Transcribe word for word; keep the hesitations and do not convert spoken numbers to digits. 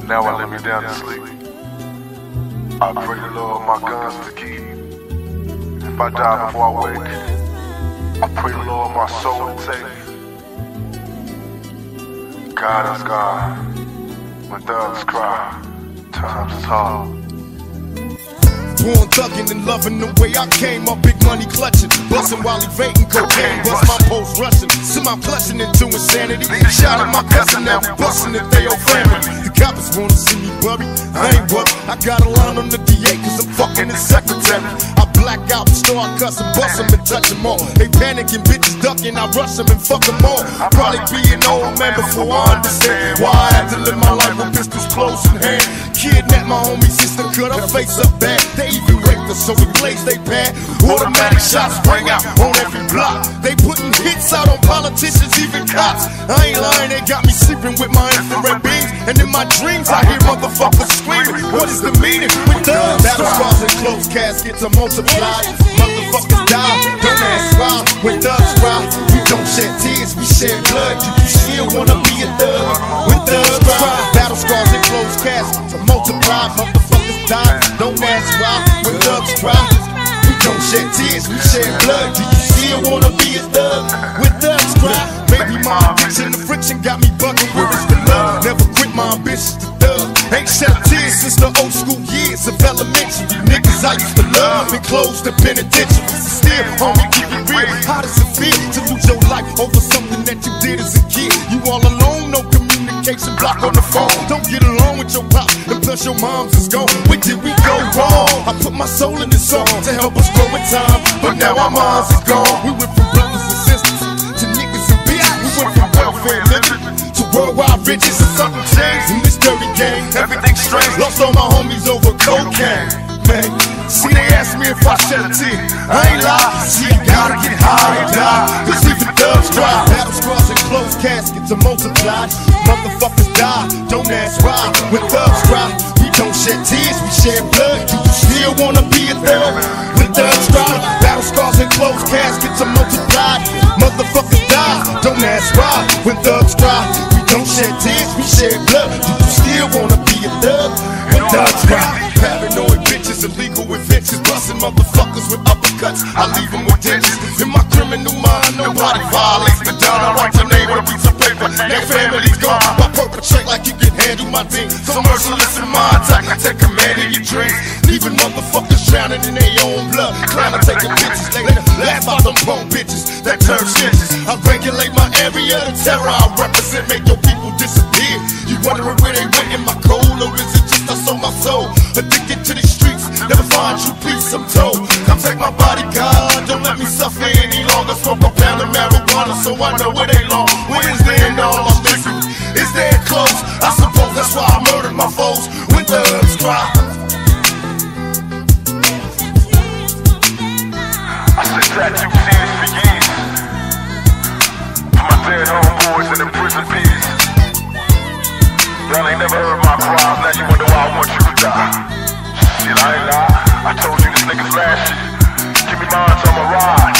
Now I lay me down to sleep. I pray the Lord my guns to keep. If I die before I wake, I pray the Lord my soul to take. God is God. When thugs cry, times is hard. Born thuggin' and loving the way I came up, big money clutching, bustin' while evading cocaine, bust my post rushing, send my clutching into insanity. Shot at my cousin, now we bustin' if they old family. The coppers wanna see me buried, I ain't worried. I got a line on the D A cause I'm fucking his secretary. I black out, start cussin', bust them and touch them all. They panicking, bitches ducking, I rush them and fuck them all. I'll probably be an old man before I understand why I had to live my life with pistols close in hand. Kidnapped my homie sister, cut her face up bad. They even raped her, so we blaze they pad. Automatic shots bring out on every block. They putting hits out on politicians, even cops. I ain't lying, they got me sleeping with my infrared beams. And in my dreams I hear motherfuckers screaming. What is the meaning with thugs? Battle scars and closed caskets are multiplied. Motherfuckers die, don't ask why. When thugs cry, we don't shed tears, we shed blood. Do you still wanna be a thug? When thugs cry, battle scars and closed caskets are multiplied. Motherfuckers die, don't ask why. When thugs cry, we don't shed tears, we shed blood. Do you still wanna be a thug? When thugs cry, maybe my addiction to friction got me bugging. Where is the love? Never quit my ambitions to thug. Ain't shed tears since the old school years of elementary. Niggas I used to love and close the penitentiary. Still, homie, keep it real. How does it feel to lose your life over something that you did as a kid? You all alone, no communication, block on the phone. Don't get along with your pop, and plus your mom's is gone. Where did we go wrong? I put my soul in this song to help us grow in time, but now our moms is gone. We went from brothers and sisters to niggas and bitches. We went from welfare living to worldwide riches. And something changed in this dirty game. Everything's strange. Lost all my homies over cocaine. Man, see they ask me if I shed a tear. I ain't lying. See you gotta get high and die. Cause even thugs cry. Battle scars and closed caskets are multiplied. Motherfuckers die. Don't ask why. When thugs cry, we don't shed tears, we shed blood. Do you still wanna be a thug? When thugs cry, battle scars and closed caskets are multiplied. Motherfuckers die. Don't ask why. When thugs cry, we don't shed tears, we shed blood. Do you still wanna be a thug? When thugs cry, paranoid bitches, illegal inventions, busting motherfuckers with uppercuts. I leave them with dentures. In my criminal mind, nobody violates the dawn. I write your name on a piece of paper. Their family's gone. I perpetrate like you can handle my thing. So merciless in my attack, I take command in your dreams. Leaving motherfuckers drowning in their own blood. Clowning, taking pictures later. Laugh out them punk bitches that turn snitches. I regulate my area, the terror I represent, make your people disappear. You wondering where they went in my cold, or is it just I sold my soul? Addicted to these streets, never find true peace, I'm told. Come take my body, God, don't let me suffer any longer. Smoke a pound of marijuana so I know it ain't long. When is the end all I'm missing? Is there close? I suppose that's why I murdered my foes. When thugs cry, I sit tattoo tears for years. For my dead homeboys in the prison peas. Y'all ain't never heard my cries, now you wonder why I want you to die. Shit, I ain't lie, I told you this nigga's last shit. Give me mine, so I'ma ride.